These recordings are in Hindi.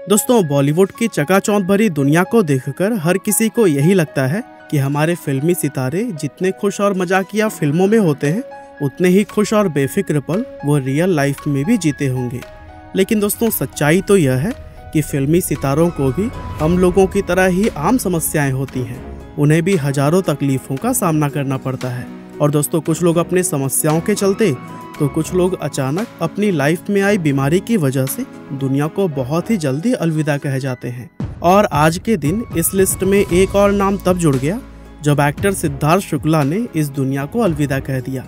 दोस्तों, बॉलीवुड की चकाचौंध भरी दुनिया को देखकर हर किसी को यही लगता है कि हमारे फिल्मी सितारे जितने खुश और मजाकिया फिल्मों में होते हैं, उतने ही खुश और बेफिक्र पल वो रियल लाइफ में भी जीते होंगे। लेकिन दोस्तों, सच्चाई तो यह है कि फिल्मी सितारों को भी हम लोगों की तरह ही आम समस्याएं होती हैं। उन्हें भी हजारों तकलीफों का सामना करना पड़ता है। और दोस्तों, कुछ लोग अपने समस्याओं के चलते तो कुछ लोग अचानक अपनी लाइफ में आई बीमारी की वजह से दुनिया को बहुत ही जल्दी अलविदा कह जाते हैं। और आज के दिन इस लिस्ट में एक और नाम तब जुड़ गया जब एक्टर सिद्धार्थ शुक्ला ने इस दुनिया को अलविदा कह दिया।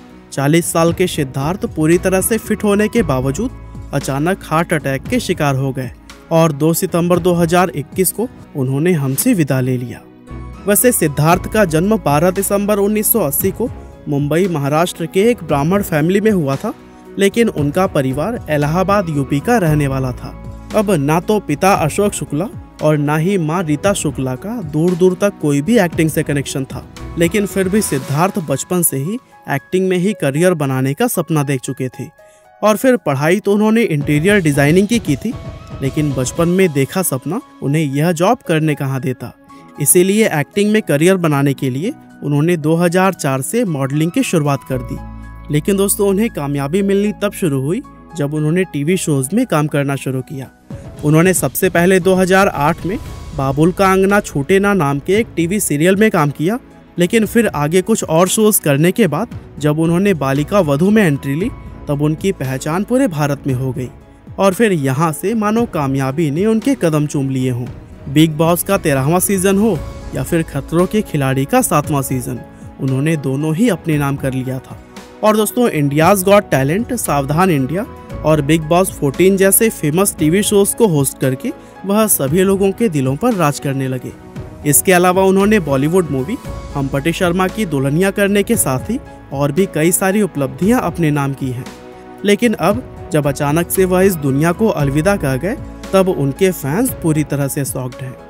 40 साल के सिद्धार्थ पूरी तरह से फिट होने के बावजूद अचानक हार्ट अटैक के शिकार हो गए और 2 सितंबर 2021 को उन्होंने हमसे विदा ले लिया। वैसे सिद्धार्थ का जन्म 12 दिसंबर 1980 को मुंबई महाराष्ट्र के एक ब्राह्मण फैमिली में हुआ था, लेकिन उनका परिवार इलाहाबाद यूपी का रहने वाला था। अब ना तो पिता अशोक शुक्ला और ना ही माँ रीता शुक्ला का दूर दूर तक कोई भी एक्टिंग से कनेक्शन था, लेकिन फिर भी सिद्धार्थ बचपन से ही एक्टिंग में ही करियर बनाने का सपना देख चुके थे। और फिर पढ़ाई तो उन्होंने इंटीरियर डिजाइनिंग की थी, लेकिन बचपन में देखा सपना उन्हें यह जॉब करने कहाँ देता। इसीलिए एक्टिंग में करियर बनाने के लिए उन्होंने 2004 से मॉडलिंग की शुरुआत कर दी। लेकिन दोस्तों, उन्हें कामयाबी मिलनी तब शुरू हुई जब उन्होंने टीवी शोज में काम करना शुरू किया। उन्होंने सबसे पहले 2008 में बाबुल का अंगना छूटे ना नाम के एक टीवी सीरियल में काम किया, लेकिन फिर आगे कुछ और शोज करने के बाद जब उन्होंने बालिका वधू में एंट्री ली, तब उनकी पहचान पूरे भारत में हो गई। और फिर यहाँ से मानो कामयाबी ने उनके कदम चूम लिए हों। बिग बॉस का 13वां सीजन हो या फिर खतरों के खिलाड़ी का 7वां सीजन, उन्होंने दोनों ही अपने नाम कर लिया था। और दोस्तों, India's got talent, Savdhaan India और बिग बॉस 14 जैसे फेमस टीवी शोज को होस्ट करके वह सभी लोगों के दिलों पर राज करने लगे। इसके अलावा उन्होंने बॉलीवुड मूवी हम्पटी शर्मा की दुल्हनिया करने के साथ ही और भी कई सारी उपलब्धियां अपने नाम की हैं। लेकिन अब जब अचानक से वह इस दुनिया को अलविदा कह गए, तब उनके फैंस पूरी तरह से शॉक्ड हैं।